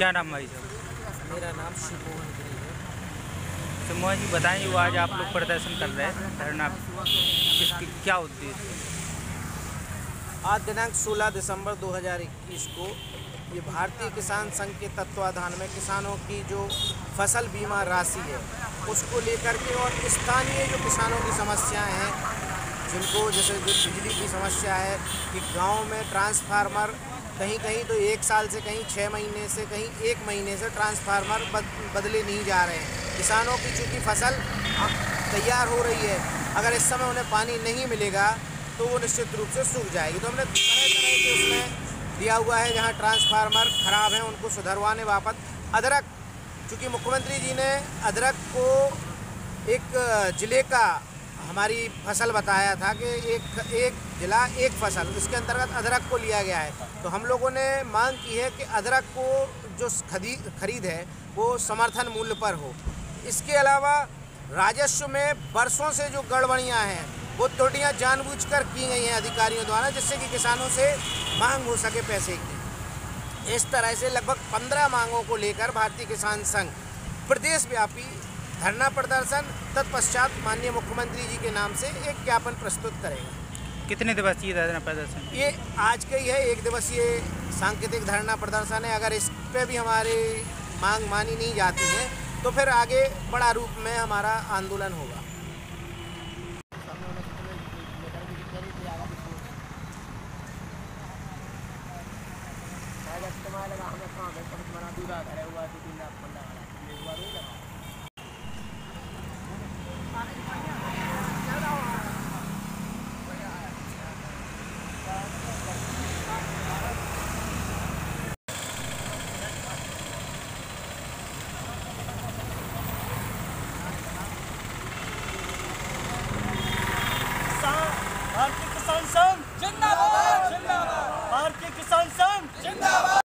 क्या नाम भाई साहब? मेरा नाम शिवमोहन गिरी है। तो मोहन जी बताएं, वो आज आप लोग प्रदर्शन कर रहे हैं धरना, किसकी क्या उद्देश्य है? आज दिनांक 16 दिसंबर 2021 को ये भारतीय किसान संघ के तत्वाधान में किसानों की जो फसल बीमा राशि है उसको लेकर के और स्थानीय जो किसानों की समस्याएं हैं, जिनको जैसे जो बिजली की समस्या है कि गांव में ट्रांसफार्मर कहीं कहीं तो 1 साल से, कहीं 6 महीने से, कहीं 1 महीने से ट्रांसफार्मर बदले नहीं जा रहे हैं। किसानों की चूँकि फसल तैयार हो रही है, अगर इस समय उन्हें पानी नहीं मिलेगा तो वो निश्चित रूप से सूख जाएगी। तो हमने तरह तरह के उसमें दिया हुआ है, जहाँ ट्रांसफार्मर ख़राब हैं उनको सुधरवाने बाबत। अदरक, चूँकि मुख्यमंत्री जी ने अदरक को एक ज़िले का हमारी फसल बताया था कि एक ज़िला एक फसल, इसके अंतर्गत अदरक को लिया गया है। तो हम लोगों ने मांग की है कि अदरक को जो खरीद है वो समर्थन मूल्य पर हो। इसके अलावा राजस्व में वर्षों से जो गड़बड़ियाँ हैं वो त्रुटियाँ जानबूझकर की गई हैं अधिकारियों द्वारा, जिससे कि किसानों से मांग हो सके पैसे की। इस तरह से लगभग 15 मांगों को लेकर भारतीय किसान संघ प्रदेश व्यापी धरना प्रदर्शन, तत्पश्चात माननीय मुख्यमंत्री जी के नाम से एक ज्ञापन प्रस्तुत करेगा। कितने दिवसीय धरना प्रदर्शन? ये आज का ही है, 1 दिवसीय सांकेतिक धरना प्रदर्शन है। अगर इस पे भी हमारी मांग मानी नहीं जाती है तो फिर आगे बड़ा रूप में हमारा आंदोलन होगा। भारतीय किसान संघ जिंदाबाद, जिंदाबाद। भारतीय किसान संघ जिंदाबाद।